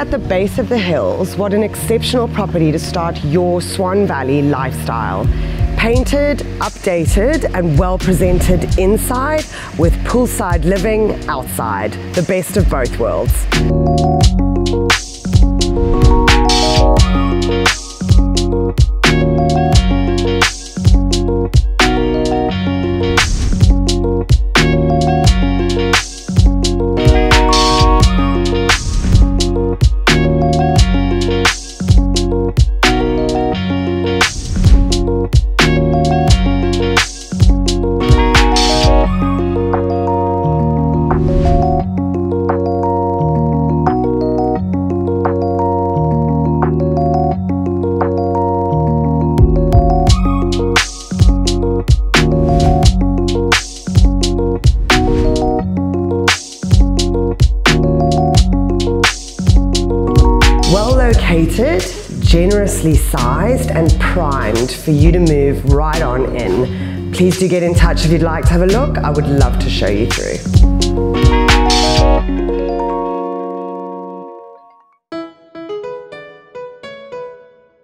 at the base of the hills, what an exceptional property to start your Swan Valley lifestyle. Painted, updated, and well presented inside with poolside living outside. The best of both worlds. Located, generously sized and primed for you to move right on in. Please do get in touch if you'd like to have a look. I would love to show you through.